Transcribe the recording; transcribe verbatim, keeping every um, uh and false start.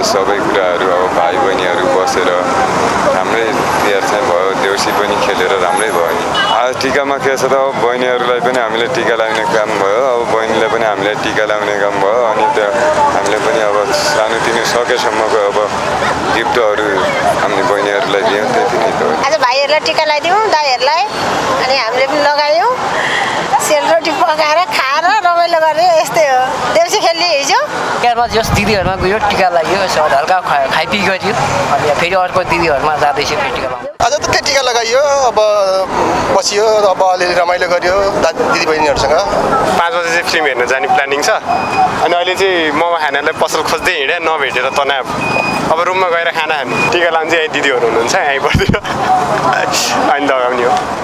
सबै कुराहरू अब भाइ बहिनीहरू बसेर राम्रै तिहार चाहिँ भयो देउसी पनि खेलेर राम्रै भयो नि आज टिकामा के छ त अब बहिनीहरूलाई पनि हामीले टिका लगाउने काम भयो अब बहिनीलाई पनि हामीले टिका लगाउने काम भयो अनि त्यो हामीले पनि अब सानोतिनो सकेसम्मको अब गिफ्टहरू हामीले बहिनीहरूलाई दियौँ त्यति नै त हो आज भाइहरूलाई टिका लगाइदिउँ दाइहरूलाई अनि हामीले पनि लगायौँ सेलरोटी पकाएर खाएर रमाइलो गरे यस्तै हो देउसी खेल्ने हिजो तिहारमा जस दिदीहरूमा गयो टिका लाग्यो यसो हल्का खाइपी गयो अनि फेरि अर्को दिदीहरूमा जाँदैछ फेरि टिका लगाउनु आज त त्यही टिका लगाइयो अब बसियो अब अलिअलि रमाइलो गरियो दिदी बहिनीहरूसँग पाँच बजे चाहिँ फिल्म हेर्न जाने प्लानिङ छ अनि अहिले चाहिँ मोमो खानालाई पसल खोज्दै हिँडेँ नभेटेर तनाव अब रुममा गएर खाना खानु टिका लाउनु चाहिँ यहीँ दिदीहरू हुनुहुन्छ यहीँ पर्दैन अनि लगाउने हो